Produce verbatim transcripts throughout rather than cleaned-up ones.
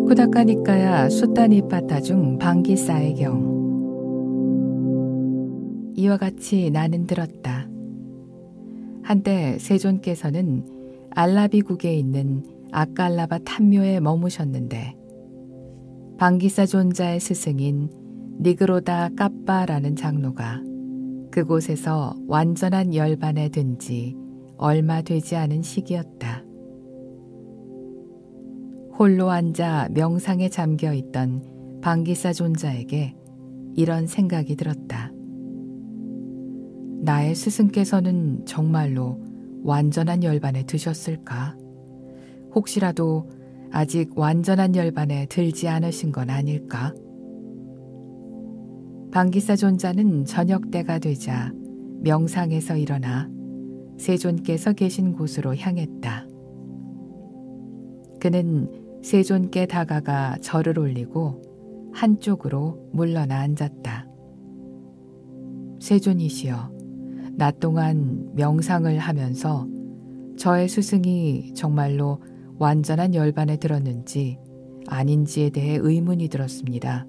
쿠다카니까야 수타니파타 중 방기사의 경. 이와 같이 나는 들었다. 한때 세존께서는 알라비국에 있는 아깔라바 탐묘에 머무셨는데 방기사 존자의 스승인 니그로다 까빠라는 장로가 그곳에서 완전한 열반에 든 지 얼마 되지 않은 시기였다. 홀로 앉아 명상에 잠겨 있던 방기사 존자에게 이런 생각이 들었다. 나의 스승께서는 정말로 완전한 열반에 드셨을까? 혹시라도 아직 완전한 열반에 들지 않으신 건 아닐까? 방기사 존자는 저녁 때가 되자 명상에서 일어나 세존께서 계신 곳으로 향했다. 그는 세존께 다가가 절을 올리고 한쪽으로 물러나 앉았다. 세존이시여, 낮 동안 명상을 하면서 저의 스승이 정말로 완전한 열반에 들었는지 아닌지에 대해 의문이 들었습니다.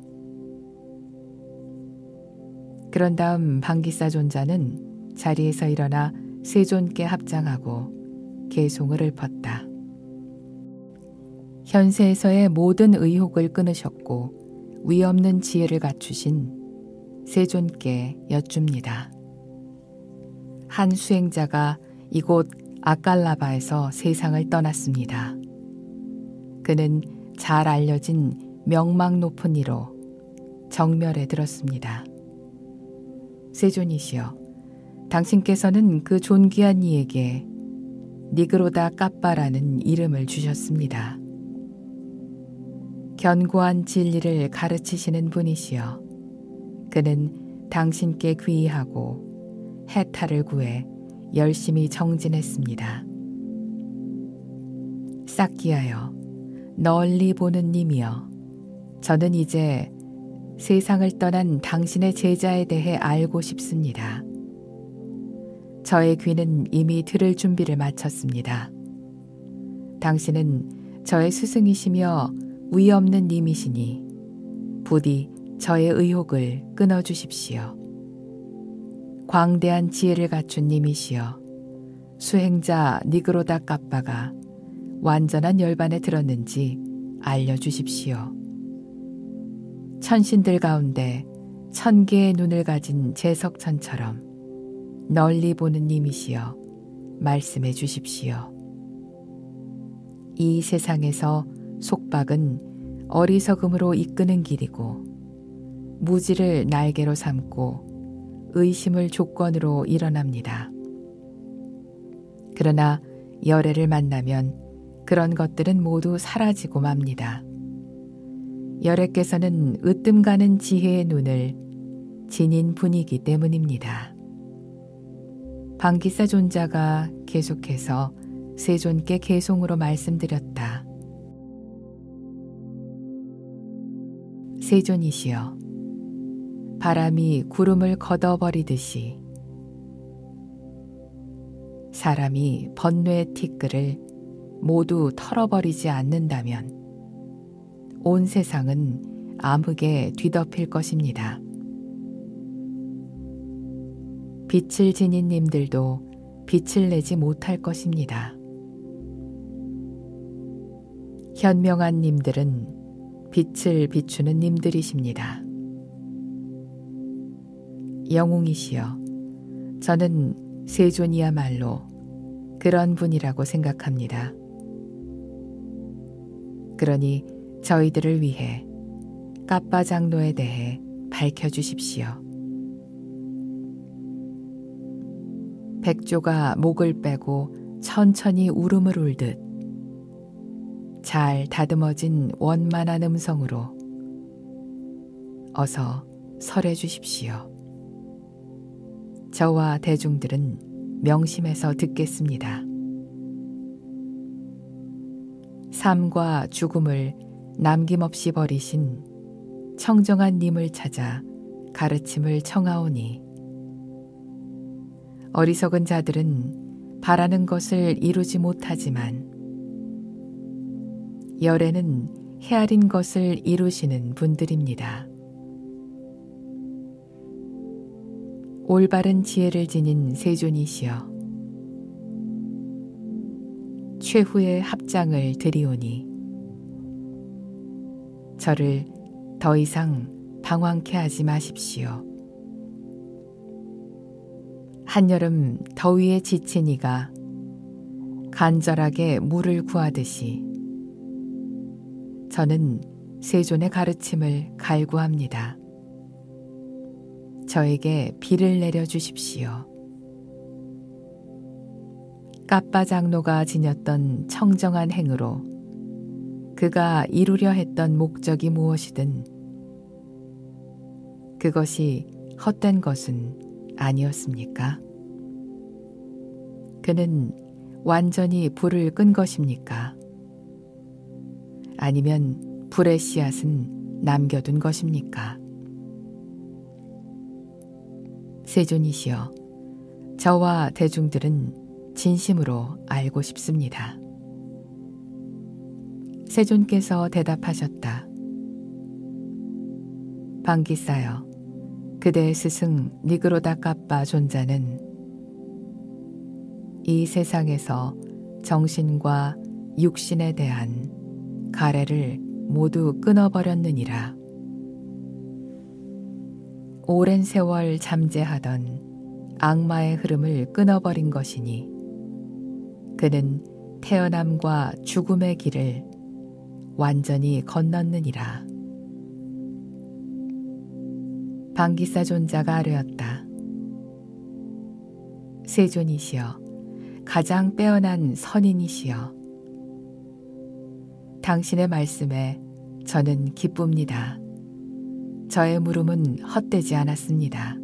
그런 다음 방기사 존자는 자리에서 일어나 세존께 합장하고 개송을 읊었다. 현세에서의 모든 의혹을 끊으셨고 위없는 지혜를 갖추신 세존께 여쭙니다. 한 수행자가 이곳 아깔라바에서 세상을 떠났습니다. 그는 잘 알려진 명망 높은 이로 정멸에 들었습니다. 세존이시여, 당신께서는 그 존귀한 이에게 니그로다 까빠라는 이름을 주셨습니다. 견고한 진리를 가르치시는 분이시여, 그는 당신께 귀의하고 해탈을 구해 열심히 정진했습니다. 싹기하여 널리 보는 님이여, 저는 이제 세상을 떠난 당신의 제자에 대해 알고 싶습니다. 저의 귀는 이미 들을 준비를 마쳤습니다. 당신은 저의 스승이시며 위없는 님이시니 부디 저의 의혹을 끊어주십시오. 광대한 지혜를 갖춘 님이시여, 수행자 니그로다 까빠가 완전한 열반에 들었는지 알려주십시오. 천신들 가운데 천 개의 눈을 가진 제석천처럼 널리 보는 님이시여, 말씀해 주십시오. 이 세상에서 속박은 어리석음으로 이끄는 길이고 무지를 날개로 삼고 의심을 조건으로 일어납니다. 그러나 열애를 만나면 그런 것들은 모두 사라지고 맙니다. 열애께서는 으뜸 가는 지혜의 눈을 지닌 분이기 때문입니다. 방기사 존자가 계속해서 세존께 개송으로 말씀드렸다. 세존이시여, 바람이 구름을 걷어버리듯이 사람이 번뇌의 티끌을 모두 털어버리지 않는다면 온 세상은 암흑에 뒤덮일 것입니다. 빛을 지닌 님들도 빛을 내지 못할 것입니다. 현명한 님들은 빛을 비추는 님들이십니다. 영웅이시여, 저는 세존이야말로 그런 분이라고 생각합니다. 그러니 저희들을 위해 까빠 장로에 대해 밝혀주십시오. 백조가 목을 빼고 천천히 울음을 울듯 잘 다듬어진 원만한 음성으로 어서 설해 주십시오. 저와 대중들은 명심해서 듣겠습니다. 삶과 죽음을 남김없이 버리신 청정한 님을 찾아 가르침을 청하오니 어리석은 자들은 바라는 것을 이루지 못하지만 열애는 헤아린 것을 이루시는 분들입니다. 올바른 지혜를 지닌 세존이시여, 최후의 합장을 드리오니 저를 더 이상 방황케 하지 마십시오. 한여름 더위에 지친 이가 간절하게 물을 구하듯이 저는 세존의 가르침을 갈구합니다. 저에게 비를 내려주십시오. 까빠 장로가 지녔던 청정한 행으로 그가 이루려 했던 목적이 무엇이든 그것이 헛된 것은 아니었습니까? 그는 완전히 불을 끈 것입니까? 아니면 불의 씨앗은 남겨둔 것입니까? 세존이시여, 저와 대중들은 진심으로 알고 싶습니다. 세존께서 대답하셨다. 방기싸여, 그대의 스승 니그로다 까빠 존자는 이 세상에서 정신과 육신에 대한 가래를 모두 끊어버렸느니라. 오랜 세월 잠재하던 악마의 흐름을 끊어버린 것이니 그는 태어남과 죽음의 길을 완전히 건넜느니라. 방기싸 존자가 아뢰었다. 세존이시여, 가장 빼어난 선인이시여, 당신의 말씀에 저는 기쁩니다. 저의 물음은 헛되지 않았습니다.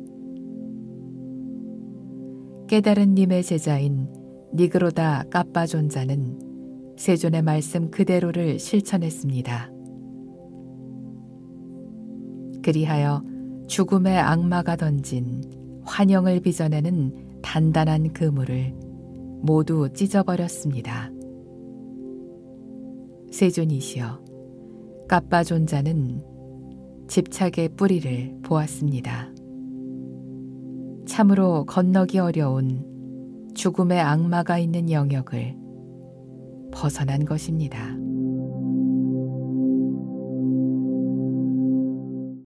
깨달은 님의 제자인 니그로다 까빠 존자는 세존의 말씀 그대로를 실천했습니다. 그리하여 죽음의 악마가 던진 환영을 빚어내는 단단한 그물을 모두 찢어버렸습니다. 세존이시여, 까빠 존자는 집착의 뿌리를 보았습니다. 참으로 건너기 어려운 죽음의 악마가 있는 영역을 벗어난 것입니다.